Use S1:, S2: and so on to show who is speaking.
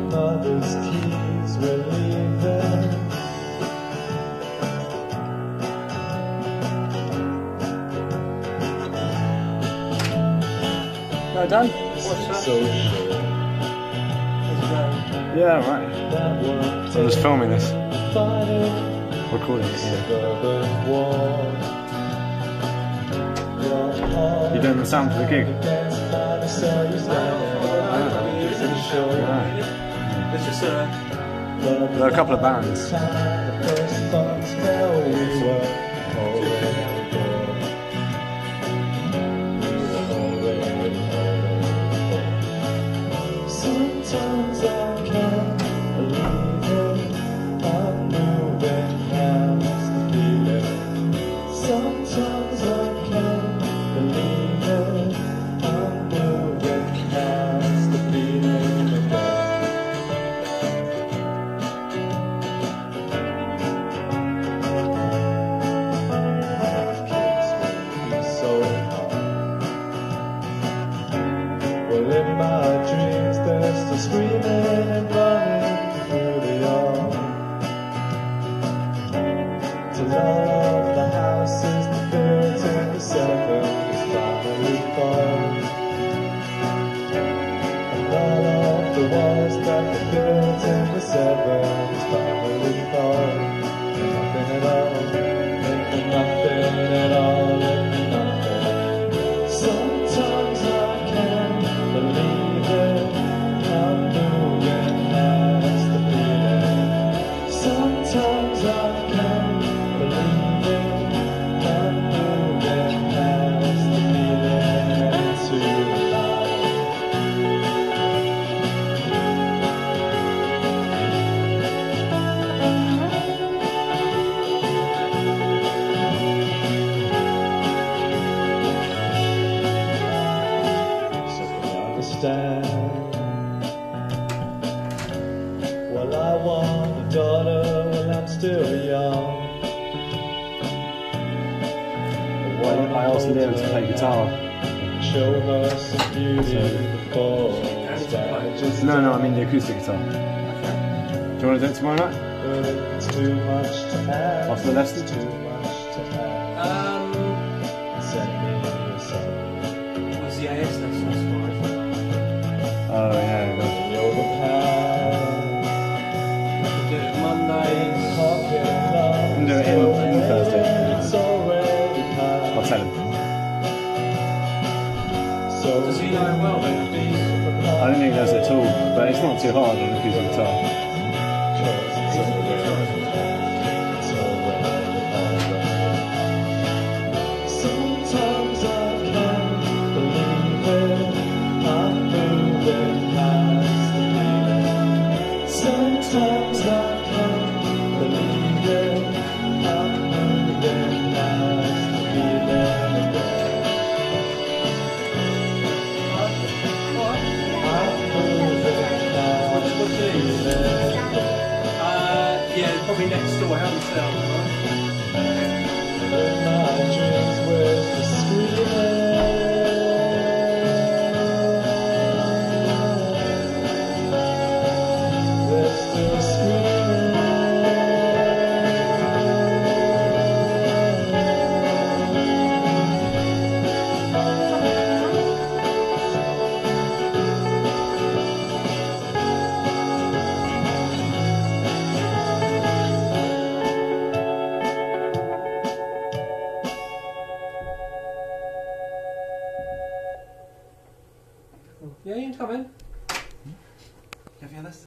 S1: mother's keys were leaving.
S2: No, done?
S1: What's that? Social.
S2: Yeah, right. I'm just filming this. Recording it, yeah. You doing the sound for the gig? Right.
S3: It's just
S2: There are a couple of bands.
S1: Sometimes I can't believe it. I'm moving past the feeling. Sometimes I can't believe it. I'm moving past the feeling again. Kids will be so hard. Well, in my dreams they're still screaming and running through the yard. Till all of the houses they built in the 70s finally fall. And all of the walls that they built in the 70s finally fall. And nothing at all, and nothing at all, and nothing. Sometimes I can't believe it. I'm moving past the feeling. Sometimes I can't believe it. I'm moving past the feeling into the light. So you understand. Well, I want a daughter while I'm still young.
S2: I also learned to play guitar.
S1: Show her some beauty before it's damaged.
S2: No, I mean the acoustic guitar. Do you want to do it tomorrow night?
S1: But it's too much to ask.
S2: After the lesson?
S1: It's too much to ask. Send me your son.
S3: was the AS lessons for
S2: Oh yeah, good.
S1: You're the path.
S3: do it Mondays.
S2: can do it in Thursday.
S1: It's already past.
S2: I'll tell him.
S1: So
S3: Does he know it well then?
S2: I don't think he does it at all, but it's not too hard on the acoustic guitar.
S1: Sometimes I can't believe it. I'm moving past the feeling. Sometimes I can't believe it. I'm moving past the feeling again. I'm moving past the feeling.
S3: Yeah, probably next door. How does that sound?
S1: In my dreams with the screaming. They're still screaming.
S3: Yeah, you can come in. Have you had this?